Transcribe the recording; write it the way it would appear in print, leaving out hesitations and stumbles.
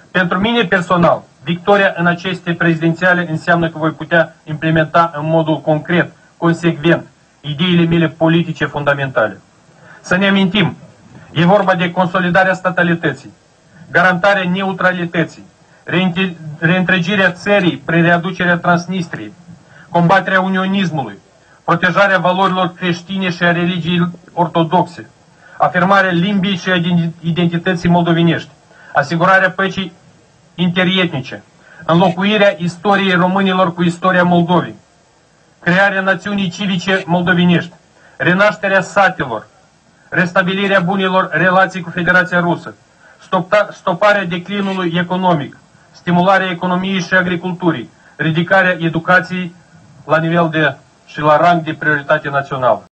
Pentru mine personal, victoria în aceste prezidențiale înseamnă că voi putea implementa în modul concret, consecvent, ideile mele politice fundamentale. Să ne amintim, e vorba de consolidarea statalității, garantarea neutralității, reîntregirea țării prin readucerea Transnistriei, combaterea unionismului, protejarea valorilor creștine și a religiei ortodoxe, afirmarea limbii și a identității moldovenești, asigurarea păcii interietnice, înlocuirea istoriei românilor cu istoria Moldovei, crearea națiunii civice moldovenești, renașterea satelor, restabilirea bunelor relații cu Federația Rusă, stoparea declinului economic, stimularea economiei și agriculturii, ridicarea educației la nivel și la rang de prioritate națională.